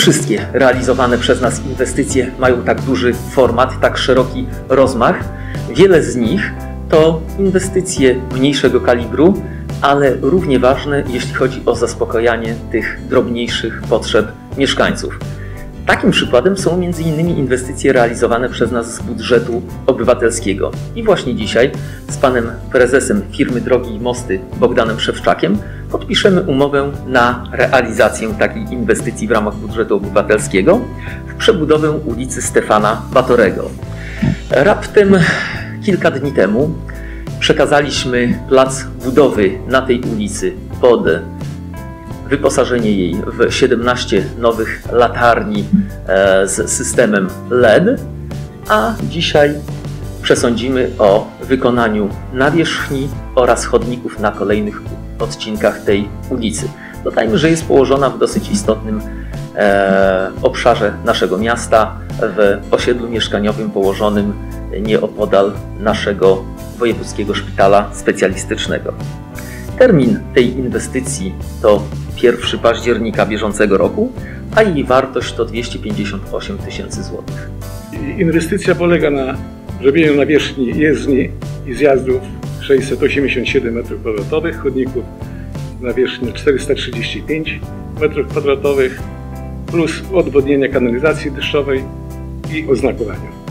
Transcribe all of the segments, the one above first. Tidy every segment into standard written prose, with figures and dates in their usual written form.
wszystkie realizowane przez nas inwestycje mają tak duży format, tak szeroki rozmach. Wiele z nich to inwestycje mniejszego kalibru, ale równie ważne, jeśli chodzi o zaspokojanie tych drobniejszych potrzeb mieszkańców. Takim przykładem są m.in. inwestycje realizowane przez nas z budżetu obywatelskiego. I właśnie dzisiaj z panem prezesem firmy Drogi i Mosty Bogdanem Szewczakiem podpiszemy umowę na realizację takiej inwestycji w ramach budżetu obywatelskiego w przebudowę ulicy Stefana Batorego. Raptem kilka dni temu przekazaliśmy plac budowy na tej ulicy pod wyposażenie jej w 17 nowych latarni z systemem LED, a dzisiaj przesądzimy o wykonaniu nawierzchni oraz chodników na kolejnych odcinkach tej ulicy. Dodajmy, że jest położona w dosyć istotnym obszarze naszego miasta, w osiedlu mieszkaniowym położonym nieopodal naszego wojewódzkiego szpitala specjalistycznego. Termin tej inwestycji to 1 października bieżącego roku, a jej wartość to 258 tysięcy złotych. Inwestycja polega na zrobieniu nawierzchni jezdni i zjazdów 687 m2, chodników nawierzchni 435 m2, plus odwodnienia kanalizacji deszczowej i oznakowania.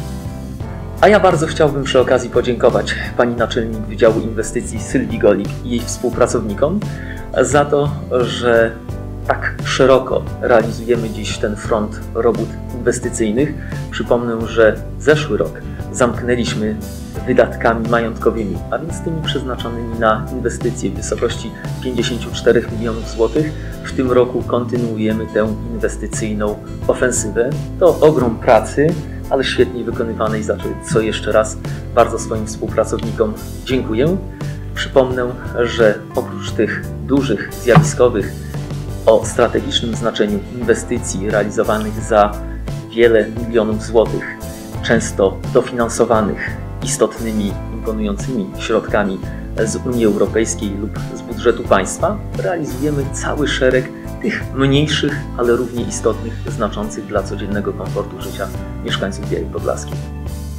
A ja bardzo chciałbym przy okazji podziękować pani naczelnik Wydziału Inwestycji Sylwii Golik i jej współpracownikom za to, że tak szeroko realizujemy dziś ten front robót inwestycyjnych. Przypomnę, że zeszły rok zamknęliśmy wydatkami majątkowymi, a więc tymi przeznaczonymi na inwestycje w wysokości 54 milionów złotych. W tym roku kontynuujemy tę inwestycyjną ofensywę. To ogrom pracy, ale świetnie wykonywanej, za co jeszcze raz bardzo swoim współpracownikom dziękuję. Przypomnę, że oprócz tych dużych, zjawiskowych, o strategicznym znaczeniu inwestycji realizowanych za wiele milionów złotych, często dofinansowanych istotnymi, imponującymi środkami z Unii Europejskiej lub z budżetu państwa, realizujemy cały szereg tych mniejszych, ale równie istotnych, znaczących dla codziennego komfortu życia mieszkańców Białej Podlaskiej.